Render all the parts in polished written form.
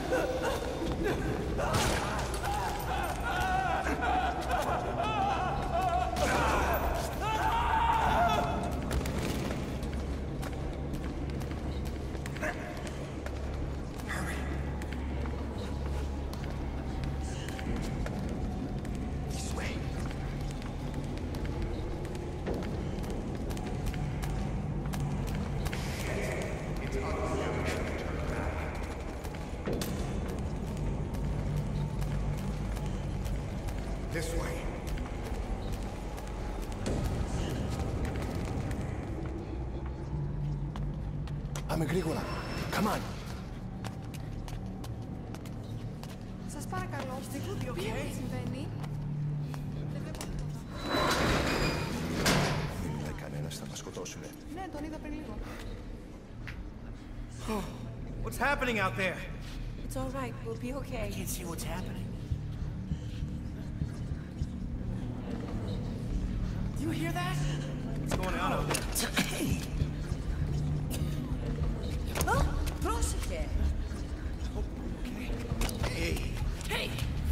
This way. Πάμε γρήγορα. Come on. Σας παρακαλώ, τι συμβαίνει? Δεν βλέπω τίποτα. Δεν μιλάει κανένας, θα μας σκοτώσουνε. Ναι, τον είδα πριν λίγο. What's happening out there? It's all right. We'll be okay. I can't see what's happening. Do you hear that? What's going on out there? Hey! Oh, πρόσεχε. Okay. Hey! Hey!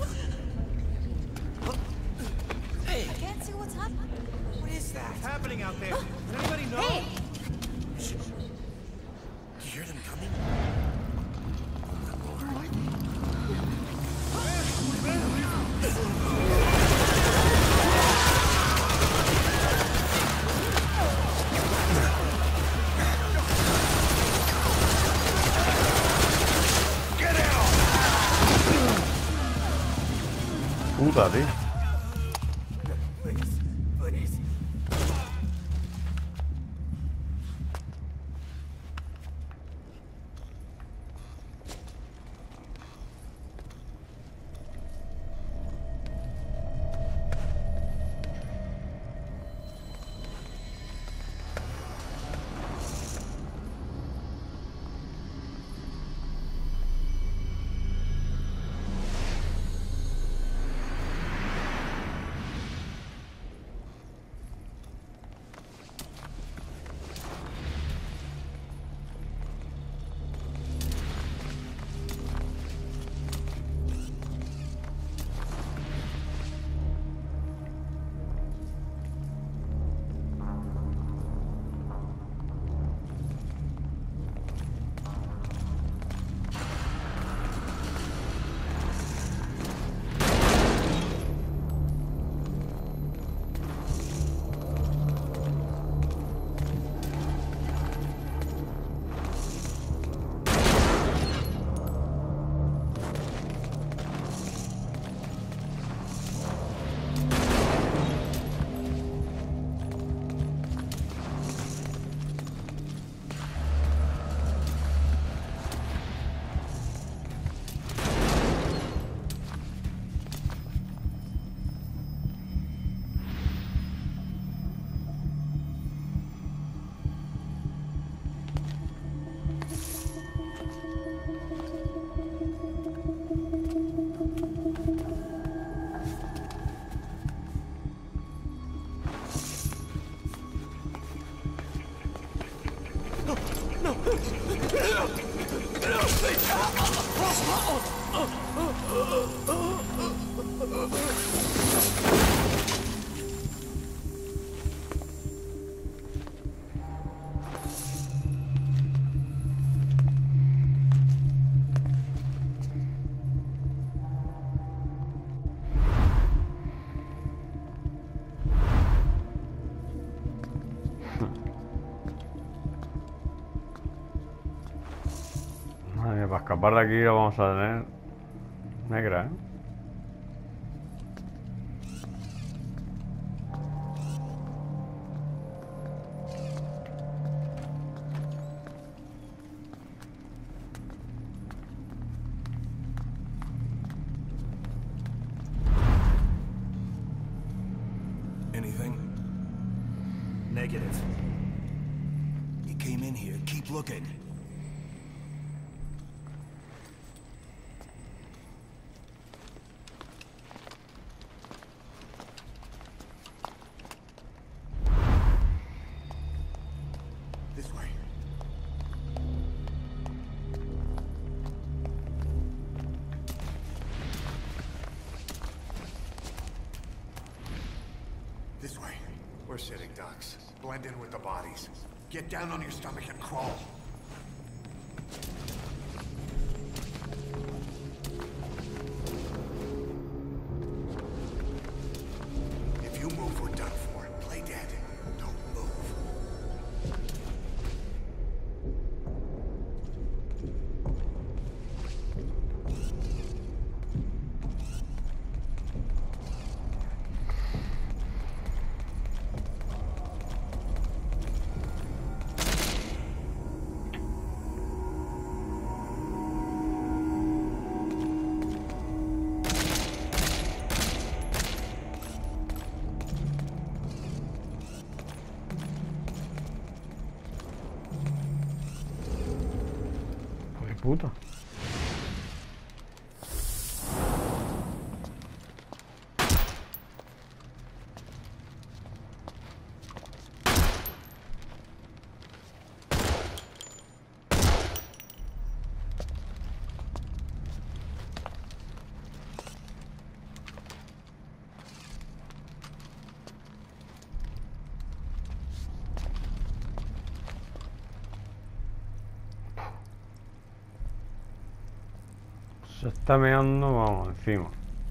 Hey! I can't see what's happening. What is that? What's happening out there? Does anybody know? Hey! Do you hear them coming? Puta, tío. Para escapar de aquí lo vamos a tener negra, ¿eh? Anything? Negative. He came in here. Keep looking. This way. We're sitting ducks. Blend in with the bodies. Get down on your stomach and crawl. If you move, we're done for. Play dead. Don't move. Puta. Se está meando, vamos, encima.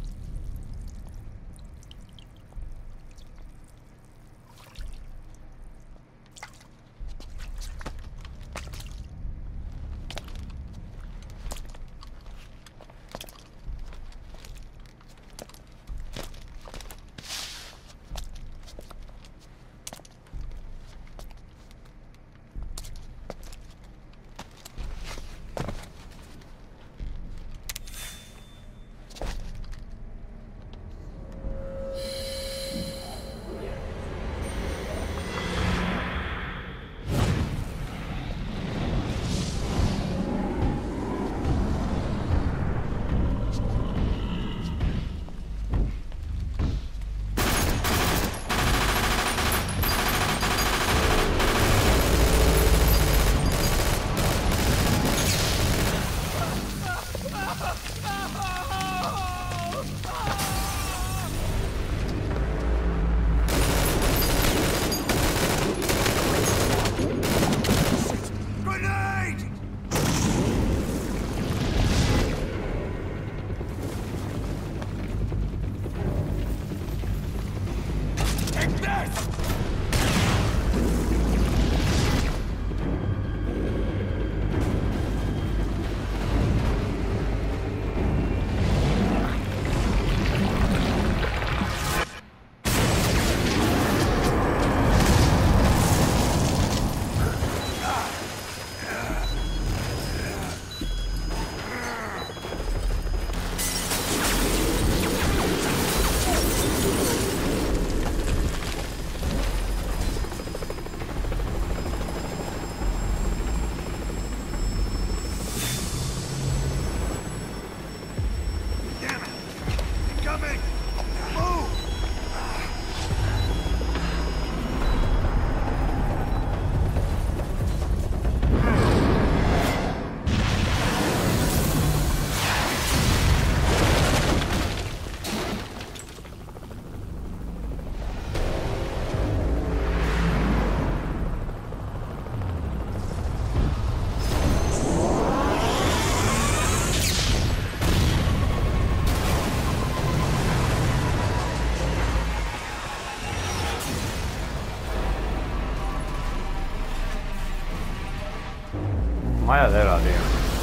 Vaya tela, tío.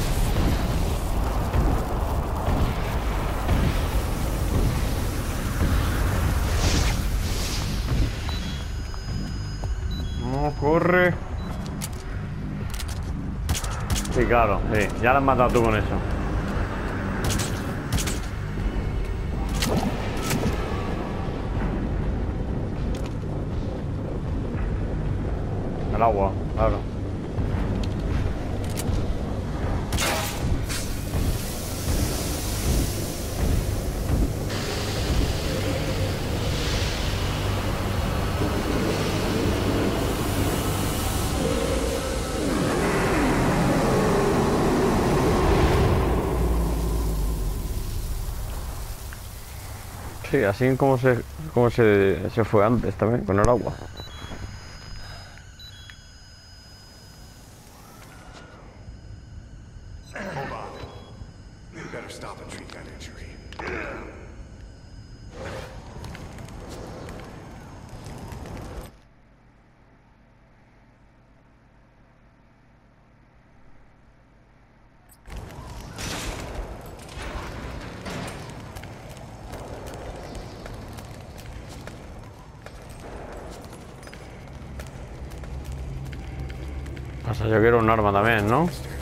No, corre. Sí, claro, sí. Ya la has matado tú con eso. El agua, claro. Sí, así como se fue antes también, con el agua. Hold on. You better stop and treat that injury. Pasa, yo quiero un arma también, ¿no?